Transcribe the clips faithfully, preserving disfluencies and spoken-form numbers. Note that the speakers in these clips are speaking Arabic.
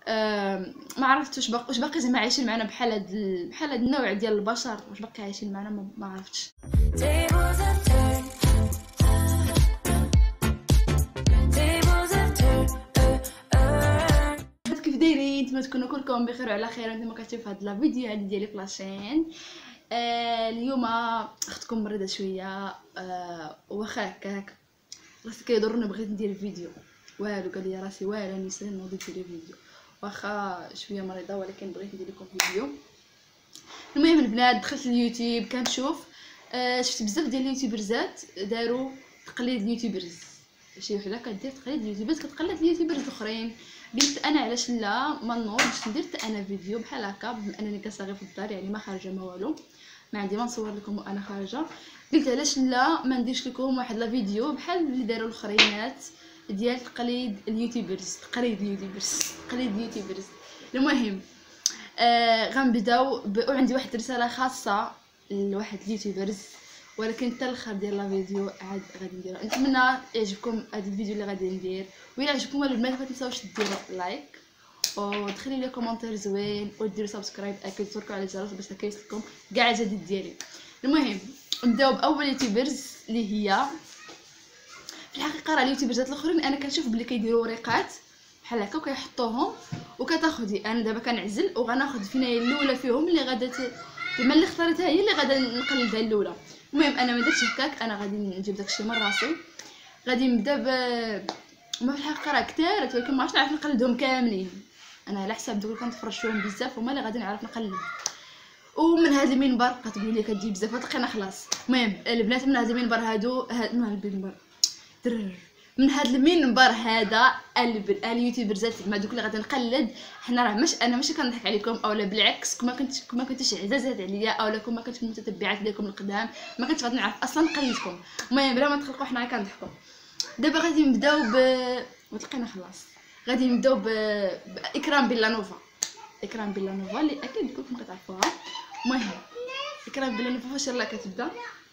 آه ما عرفتش واش باقي واش باقي زعما عايشين معنا بحال هاد ال... بحال هاد النوع ديال البشر، واش باقي عايشين معنا ما, ما عرفتش. كيف دايرين؟ نتمنى تكونوا كلكم بخير وعلى خير. انتما كتشوفوا هاد لا فيديو هادي ديالي في لاشين. آه اليوم اختكم مريضه شويه، آه واخا هكاك راسي كيضرني، بغيت ندير فيديو والو، قال لي راسي والو نسى نوضي ندير فيديو، واخا شويه مريضه ولكن بغيت ندير لكم فيديو. المهم البنات، دخلت اليوتيوب كنشوف، آه شفت بزاف ديال اليوتيوبرزات داروا تقليد اليوتيوبرز، شي وحده كدير تقليد اليوتيوبرز، كتقلد اليوتيوبرز الاخرين. قلت انا علاش لا ما نوضش ندير حتى انا فيديو بحال هكا، بما انني كنصغي في الدار يعني ما خارجه ما والو، ما عندي ما نصور لكم وانا خارجه. قلت علاش لا ما نديرش لكم واحد لا فيديو بحال اللي داروا الاخرينات ديال تقليد اليوتيوبرز، تقليد اليوتيوبرز تقليد اليوتيوبرز. المهم آه غنبداو ب... وعندي واحد الرساله خاصه لواحد اليوتيوبرز، ولكن حتى الاخر ديال لا فيديو عاد غادي نديرها. نتمنى يعجبكم هذا الفيديو اللي غادي ندير، وإلا عجبكم البنات ما تنساوش ديروا لايك ودخلوا لي كومونتير زوين وديروا سبسكرايب، اكيد تركوا على الجرس باش كيوصلكم كاع الجديد ديالي. المهم نبداو باول يوتيوبرز اللي هي في الحقيقه راه اليوتيوبرزات الاخرين انا كنشوف بلي كيديروا وريقات بحال هكا وكيحطوهم وكتاخدي. انا دابا كنعزل وغناخد فينا هي الاولى فيهم اللي غادا بما اللي اختارتها هي اللي غادا نقلدها الاولى. المهم انا ما درتش هكاك، انا غادي نجيب داكشي من راسي. غادي نبدا ب ما في الحقيقه راه كثارت، ولكن ما عرفتش نعرف نقلدهم كاملين. انا على حساب دوك كنتفرج فيهم بزاف هما اللي غادي نعرف نقلد. ومن هذا المنبر كتقولي لي كتجي بزاف وتلقينا خلاص. المهم البنات من هذا المنبر هادو من هذا المنبر من هذا المنبر هذا اليوتيوبرزات مع دوك اللي غادي نقلد، حنا راه ماشي انا ماشي كنضحك عليكم، اولا بالعكس كما كنت كما كنتش عزازات عليا، اولا كما كنت متتبعات ديالكم القدام ما كنتش غادي نعرف اصلا نقلدكم. المهم بلا ما تخلقوا حنا كنضحكوا. دابا غادي نبداو ب وتلقينا خلاص. غادي نبداو ب... باكرام بيلانوفا. اكرام بيلانوفا اللي اكيد كلكم كتعرفوها. المهم اكرام بيلانوفا فاش يلاه كتبدا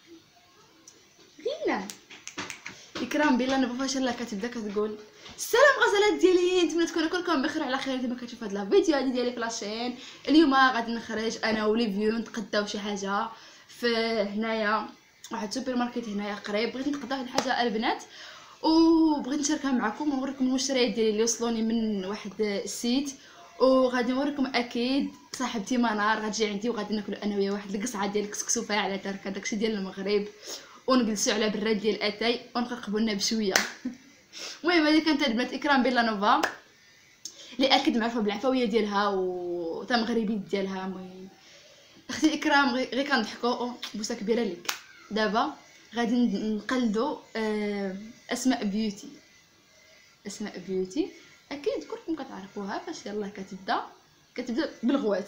هنا اكرام بيلانوفا فاش يلاه كتبدا كتقول السلام غزالات ديالي، نتمنى تكونوا كلكم بخير على خير. كما كتشوفوا هاد الفيديو هادي ديالي في لاشين. اليوم غادي نخرج انا وليفيو نتقداو شي حاجه في هنايا واحد سوبر ماركت هنايا قريب، بغيت نتقداو واحد الحاجه البنات وبغيت نشاركها معكم ونوريكم المشتريات ديالي اللي وصلوني من واحد السيت، وغادي نوريكم اكيد صاحبتي منار غتجي عندي وغادي ناكلوا انا ويا واحد القصعه ديال الكسكسوفه على تركه داكشي ديال المغرب، ونجلسوا على براد ديال اتاي ونقرقبوا لنا بشويه. المهم هذه كانت البنات اكرام بيلانوفا اللي اكيد معروفه بالعفويه ديالها وتا مغربي ديالها. المهم اختي اكرام غير كنضحكوا بوسه كبيره لك. دابا غادي نقلدوا اسماء بيوتي. اسماء بيوتي اكيد كلكم كتعرفوها، فاش يلاه كتبدا كتبدا بالغوات.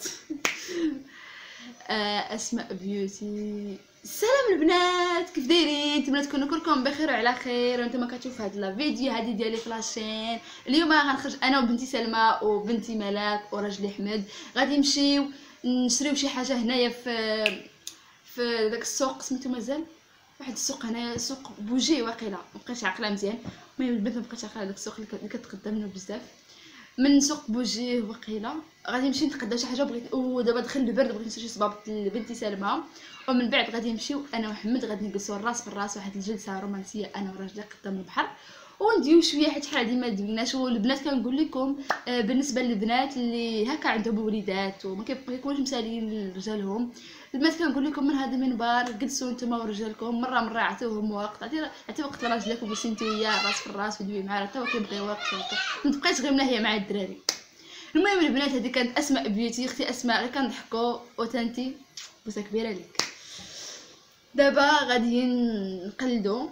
اسماء بيوتي. السلام البنات، كيف دايرين؟ نتمنى تكونوا كلكم بخير وعلى خير. وانتم كتشوفوا هاد الفيديو هادي ديالي في لاشين. اليوم غنخرج انا وبنتي سلمى وبنتي ملاك وراجلي احمد، غادي نمشيو نشريو شي حاجه هنايا في في داك السوق سميتو مازال واحد السوق هنايا، سوق بوجي واقيلا مابقيتش عاقله مزيان. المهم البنت مابقيتش عاقله داك السوق اللي كتقدم منه بزاف من سوق بوجيه وقيله. غادي نمشي نتقدى شي حاجه بغيت، ودابا دخل البرد بغيت نشري شي صبابط لبنتي سلمى، ومن بعد غادي نمشيو انا وحمد غادي نجلسوا الراس في الراس واحد الجلسه رومانسيه انا وراجلي قدام البحر ونديو شويه حيت شحال هادي ما دويناش. والبنات كنقول لكم آه بالنسبه للبنات اللي هكا عندهم وليدات وما كيكونوش مسالين لرجالهم، البنات كنقول لكم من هذا المنبر جلسوا نتوما ورجالكم مره مره عطيوهم وقت، عطي عطي وقت لراجلك وجلسي نتويا راس في الراس ودوي معاه حتى هو كيبغي وقت، ما تبقايش غير مناهيه مع الدراري. المهم البنات هذه كانت اسماء بيوتي. اختي اسماء غير كنضحكوا وتانتي بوسه كبيره لك. دابا غادي نقلدوا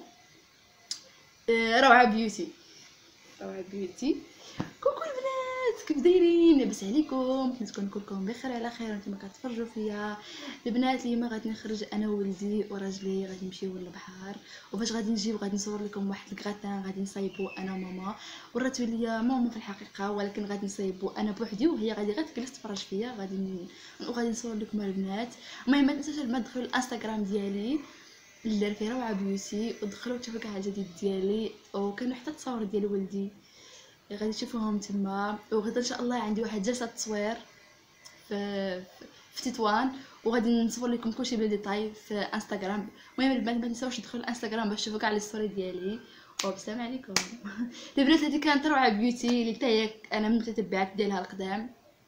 روعه بيوتي. روعه بيوتي. كوكو البنات كيف دايرين؟ لاباس عليكم؟ نتمنى كلكم بخير على خير وانتم كتفرجوا فيا. البنات اليوم غادي نخرج انا وولدي وراجلي غادي نمشيو للبحر، وفاش غادي نجيو غادي نصور لكم واحد الكغاتان غادي نصايبو انا وماما. وراتو ليا ماما في الحقيقه ولكن غادي نصايبو انا بوحدي وهي غادي غير تجلس تفرج فيا، غادي ن... وغادي نصور لكم البنات. المهم ما تنساوش البنات تدخلوا الانستغرام ديالي اللي دار فيه روعه بيوتي ودخلوا تشوفوا كاع الجديد ديالي، وكانوا حتى التصاور ديال ولدي غادي تشوفوهم تما. وغدا ان شاء الله عندي واحد جلسه تصوير في في تطوان، وغادي نصور لكم كلشي بلا ديتاي في انستغرام. المهم البنات ما تنساوش تدخلوا الانستغرام باش تشوفوا كاع لي ستوري ديالي. وبسلام عليكم. البنات هذه كانت روعه بيوتي اللي حتى هي انا من المتتبعات ديالها القدام.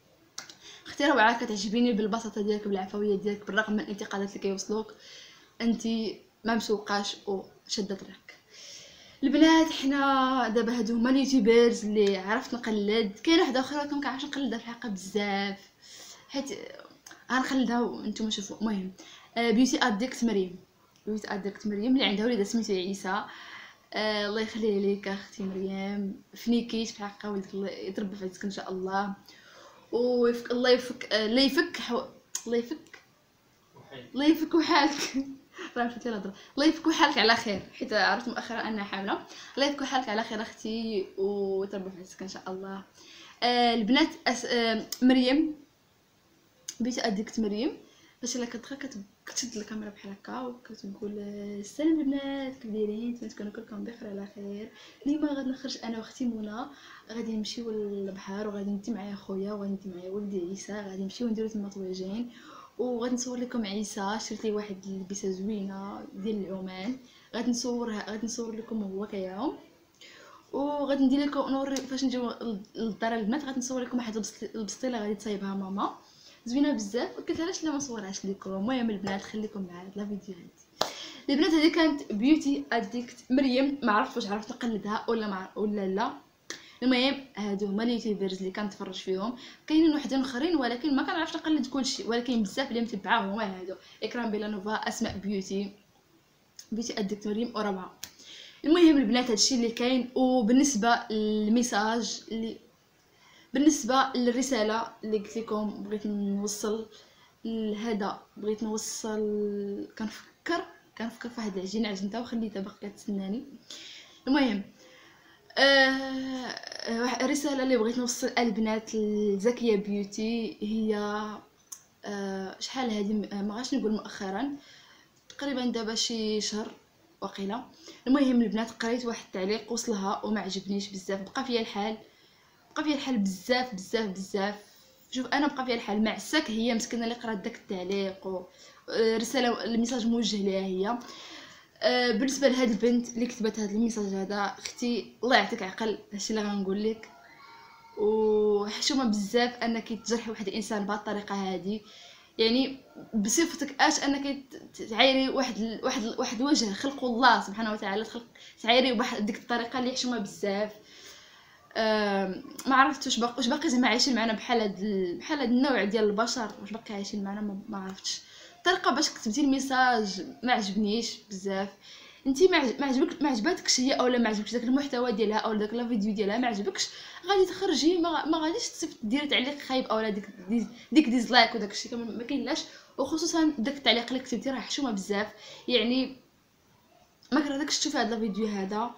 اختي روعه، كتعجبيني بالبساطه ديالك بالعفويه ديالك بالرغم من الانتقادات اللي كيوصلوك، انت ما مسوقاش وشدت راك. البنات حنا دابا هادو هما اليوتيوبرز اللي عرفت نقلد. كاين واحده اخرى ولكن مكنعرفش نقلدها في الحلقه بزاف حيت غنقلدها وانتم شوفوا. المهم بيوتي اديكت مريم، بيوتي اديكت مريم اللي عندها وليده سميتو عيسى. آه الله يخليه ليك اختي مريم، فنيكيت في الحلقه ولدك الله يتربى في عزك ان شاء الله، ويفك الله يفك الله يفك حو... الله يفك الله يفك وحالك. راه مشيت الهضره. الله يفك حالك على خير حيت عرفت مؤخرا انها حامله. الله يفك حالك على خير اختي وتربى في عزك ان شاء الله. آه البنات أس... آه مريم بيت اديكت مريم باش الا كتدخل كتشد الكاميرا بحال هكا وكتقول السلام البنات كيف دايرين، تكونوا كلكم بخير على خير. اليوم غادي نخرج انا واختي منى، غادي نمشيو للبحر وغادي ندي معايا خويا وغادي ندي معايا ولدي عيسى، غادي نمشيو نديرو تما طويجين وغادي نصور لكم عيسى. شريت لي واحد اللبسه زوينه ديال العمان، غادي نصورها غادي نصور لكم هو كيعوم، وغادي ندير لكم نوري فاش نجيو للدار البنات غادي نصور لكم واحد البسطيله غادي تصايبها ماما زوينه بزاف. قلت علاش لا ما نصورهاش لكم. المهم البنات خليكم معايا لا فيديو هادي. البنات هذه كانت بيوتي اديكت مريم، ما عرفتش واش عرفت نقلدها ولا ما ولا لا. المهم هادو هما اليوتيوبرز اللي كنتفرج فيهم. كاينين وحدين اخرين ولكن ما كنعرفش نقلد كلشي، ولكن بزاف اللي متبعاهم هما هادو: اكرام بيلانوفا، اسماء بيوتي، بيوتي اديكت مريم وروعه. المهم البنات هادشي اللي كاين. وبالنسبه للميساج اللي بالنسبه للرساله اللي قلت لكم بغيت نوصل لهذا، بغيت نوصل كنفكر كنفكر في واحد العجينه عجنتها وخليتها باقا كتسناني. المهم آه الرساله اللي بغيت نوصل البنات لزكيه بيوتي هي آه شحال هذه ما غاش نقول مؤخرا، تقريبا دابا شي شهر وقيله. المهم البنات قريت واحد التعليق وصلها وما عجبنيش بزاف، بقى فيا الحال بقى فيها الحال بزاف بزاف بزاف. شوف انا بقى فيها الحال مع الساك هي مسكينه اللي قرات داك التعليق ورساله الميساج موجه ليها هي. أه بالنسبه لهاد البنت اللي كتبت هاد الميساج هذا، اختي الله يعطيك عقل، هادشي اللي غنقول لك. وحشومه بزاف انك تجرحي واحد الانسان بهاد الطريقه هادي، يعني بصفتك اش انك تعايري واحد واحد واحد الوجه خلقه الله سبحانه وتعالى، تخلق تعايري بواحد ديك الطريقه اللي حشومه بزاف. أه ما عرفتش واش باقي واش باقي زعما عايشين معنا بحال هاد ال... بحال هاد النوع ديال البشر، واش باقي عايشين معنا ما, ما عرفتش. الطريقه باش كتبتي الميساج ما عجبنيش بزاف. انتي ما عجب... عجبك ما عجباتكش هي اولا ما عجبكش داك المحتوى ديالها اولا داك لا فيديو ديالها ما عجبكش، غادي تخرجي ما, ما غاديش تصيفط ديري تعليق خايب اولا ديك ديز... ديك ديزلايك وداك الشيء ما كاينلاش. وخصوصا داك التعليق اللي كتبتي راه حشومه بزاف، يعني ما كرهتكش تشوفي هذا الفيديو هذا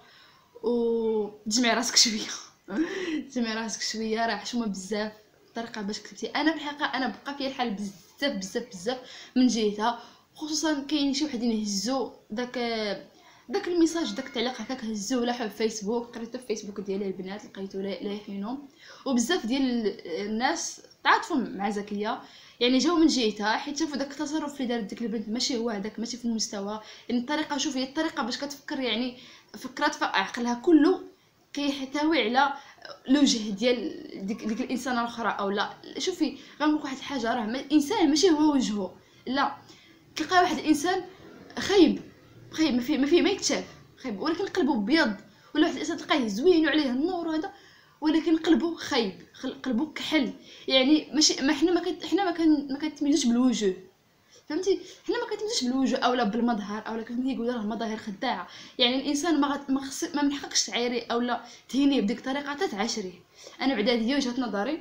وتجمعي راسك شويه تجمعي راسك شويه راه حشومه بزاف الطريقه باش كتبتي. انا في الحقيقه انا بقى فيا الحال بزاف بزاف بزاف من جهتها، خصوصا كاين شي وحدين يهزوا داك داك الميساج داك التعليق هكاك هزوه لاحو في فيسبوك، قريته في فيسبوك ديال البنات لقيتو لايحينهم، وبزاف ديال الناس تعاطفوا مع زكيه يعني جاو من جهتها حيت شافوا داك التصرف اللي دارت ديك البنت ماشي هو هذاك ماشي في المستوى. يعني الطريقه شوفي الطريقه باش كتفكر يعني فكرات في عقلها كله كيحتوي على الوجه ديال ديك, ديك الانسانه الاخرى او لا. شوفي غنقول واحد الحاجه، راه الانسان ماشي هو وجهه، لا تلقى واحد الانسان خايب خايب ما فيه ما فيه ما يتشاف خايب، ولكن قلبه ابيض، ولا واحد الانسان تلقاه زوين وعليه النور وهذا ولكن قلبه خايب قلبه كحل. يعني ماشي ما حنا ما كت... حنا ما كان ما كنتميزوش بالوجه، فهمتي؟ حنا ما كنتميزوش بالوجه اولا بالمظهر اولا كيف ما يقولوا راه المظاهر خداعه. يعني الانسان ما غت... ما, خص... ما من حقكش تعايري اولا تهينيه بديك الطريقه حتى تعاشريه. انا بعدا هذه وجهه نظري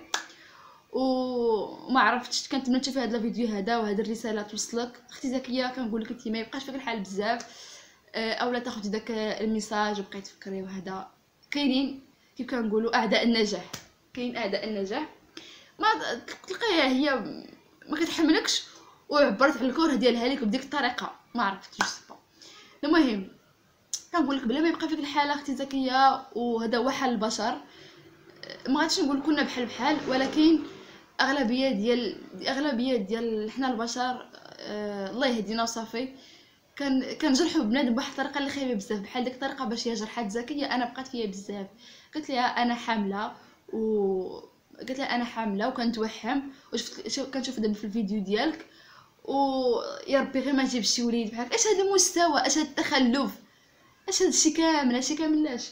وما عرفتش كنتمنى تشوفي هذا الفيديو هذا وهذه الرساله توصلك. اختي زكيه كنقول لك انت ما يبقاش فيك الحال بزاف اولا تاخذي داك الميساج وبقيتي تفكري وهذا. كاينين كيف كنقولوا اعداء النجاح، كاين اعداء النجاح ما تلقاها هي ما كتحملكش وعبرت على الكره ديالها لك بديك الطريقه ما عرفتش سبا. المهم كنقول لك بلا ما يبقى فيك الحاله اختي زكيه وهذا هو حال البشر. ما غاديش نقول كنا بحال بحال، ولكن اغلبيه ديال اغلبيه ديال حنا البشر آه الله يهدينا وصافي كان كنجرحوا بنادم بواحد الطريقه اللي خايبه بزاف. بحال ديك الطريقه باش هي جرحات زكيه، انا بقات فيا بزاف. قلت لها انا حامله و قلت لها انا حامله وكنتوحم، وشفت كنشوف دابا في الفيديو ديالك، ويا ربي غير ما تجيبش شي وليد بحالك. اش هذا المستوى، اش هذا التخلف، اش هذا الشيء كامل، هادشي كامل لاش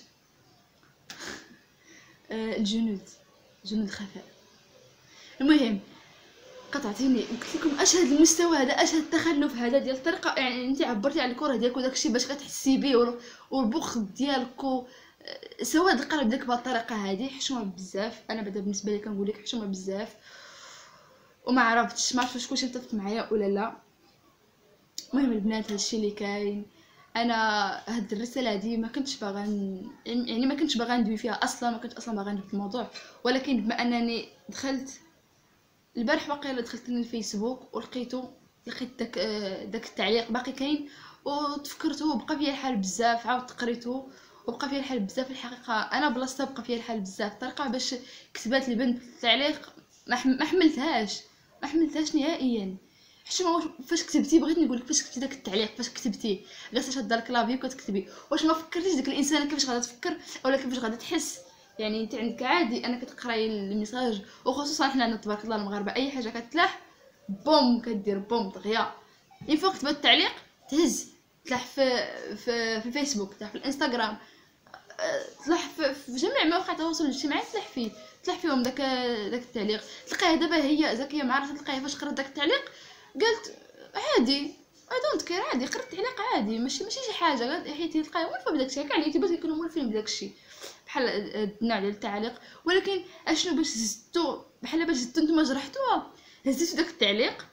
آه الجنود جنود الخفاء. المهم قطعتيني قلت لكم اش هذا المستوى هذا، اش هذا التخلف هذا ديال الطريقه. يعني انت عبرتي على الكره ديالك وداكشي باش كتحسي به، والبخ ديالك سواد القلب ديالك بهذه الطريقه هذه. حشومه بزاف. انا بعدا بالنسبه لي كنقول لك حشومه بزاف، وما عرفتش ما عرفتش واش كلشي متفق معايا ولا لا. المهم البنات هادشي اللي كاين. انا هاد الرساله هادي ما كنتش باغا يعني ما كنتش باغا ندوي فيها اصلا، ما كنت اصلا باغا ندوي في الموضوع، ولكن بما انني دخلت البارح واقيلا دخلت للفيسبوك ولقيتو لقيت داك داك التعليق باقي كاين، وتفكرته بقى فيا الحال بزاف. عاود قريته وبقى فيا الحال بزاف. الحقيقه انا بلاصتها بقى فيا الحال بزاف. الطريقه باش كتبات البنت التعليق ما حملتهاش ما حملتهاش نهائيا. حشومه فاش كتبتي، بغيت نقول لك فاش كتبتي داك التعليق، فاش كتبتي جالسه شاده الكلافي وكتكتبي، واش ما فكرتيش ديك الانسانه كيفاش غادا تفكر اولا كيفاش غادا تحس؟ يعني انت عندك عادي انك تقراي الميساج، وخصوصا حنا عندنا تبارك الله المغاربه اي حاجه كتلاح بوم كدير بوم دغيا. اين فوق كتبات التعليق تهز تلاح في في, في الفيسبوك، تلاح في الانستغرام، تلاح في, في جميع مواقع التواصل الاجتماعي، تلاح فيه تلاح فيهم داك داك التعليق. تلقاها دابا هي زكيه ما عرفت تلقاها فاش قرات داك التعليق قالت عادي اي دونت كير، عادي قرات التعليق عادي، ماشي ماشي شي حاجه. قالت حيت تلقاها مولفه بداكشي، كاع اللي تيبان كيكونوا مولفين بداكشي بحال النوع ديال التعليق. ولكن اشنو باش زدتو بحال باش زدتو نتوما جرحتوها، هزيتو داك التعليق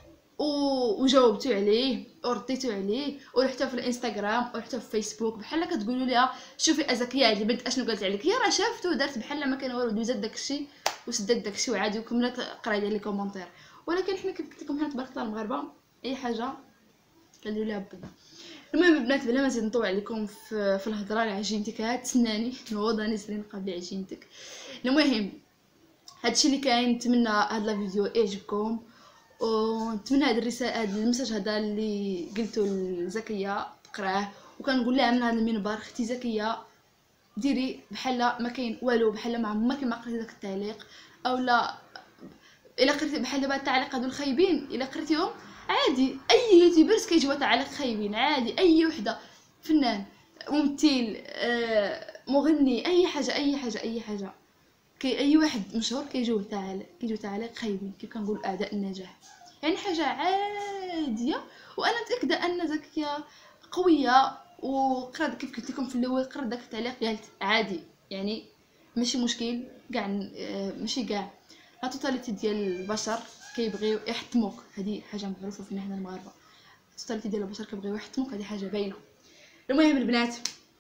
وجاوبتو عليه ورديتو عليه ورحتو في الانستغرام ورحتو في فيسبوك بحال كتقولوا ليها شوفي ازكيه هاد البنت اشنو قالت عليك. هي راه شافتو ودارت بحال ما كان والو، دوزات داكشي وسدات داكشي وعادي وكملت قرايه ديال لي كومونتير. ولكن حنا كيف قلت لكم حنا تبارك الله المغاربه اي حاجه كنديروا ليها بنا. المهم البنات بلا ما نزيد نطول عليكم في, في الهضره على عجينتك، هتسناني نوضاني سرين قبل عجينتك. المهم هادشي اللي كاين. نتمنى هاد الفيديو يعجبكم، ونتمنى هاد الرساله هاد المساج هذا اللي قلتو لزكيه تقراه، وكنقول لها من هذا المنبر اختي زكيه ديري بحال ما كاين والو، بحال ما عمرك ما قريتي داك التعليق، اولا الا قريتي بحال دابا التعليق هادو الخايبين الا قريتيهم عادي. اي يوتيوبرز كيجيو تعليق خايبين عادي، اي وحده فنان ممثل آه، مغني اي حاجه اي حاجه اي حاجه كي اي واحد مشهور كيجيو تعليق كيجيو تعليق خايبين كيف كنقول اعداء النجاح. يعني حاجه عاديه. وانا متاكده ان زكيه قويه وقرات كيف قلت لكم في الاول، قرات داك التعليق قالت عادي يعني ماشي مشكل كاع آه، ماشي كاع لا توتاليتي ديال البشر كيبغيو يحطموك. هذه حاجه معروفه فينا حنا المغاربه، توتاليتي ديال البشر كيبغيو يحطموك، هذه حاجه باينه. المهم البنات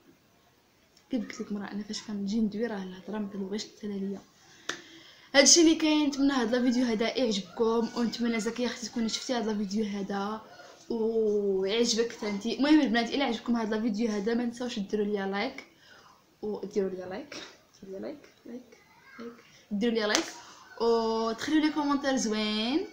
كيف قلت لكم راه انا فاش كنجي ندوي راه الهضره ما كتبغيش تسالى ليا. هادشي اللي كاين. نتمنى هذا الفيديو هذا يعجبكم، ونتمنى زكيه اختي تكوني شفتي هذا الفيديو هذا ويعجبك حتى انت. المهم البنات الا عجبكم هذا الفيديو هذا ما تنساوش ديروا لي لايك وديروا لي لايك ديروا لي لايك لايك لايك ديروا لي لايك وتخليو لي كومونتير زوين،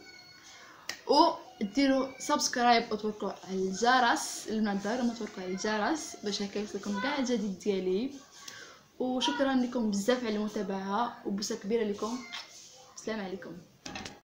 وديروا سبسكرايب وتوركوا على الجرس المنبر وما توركوا على الجرس باش هكا يوصلكم كاع الجديد ديالي. وشكرا لكم بزاف على المتابعه وبوسه كبيره لكم. السلام عليكم.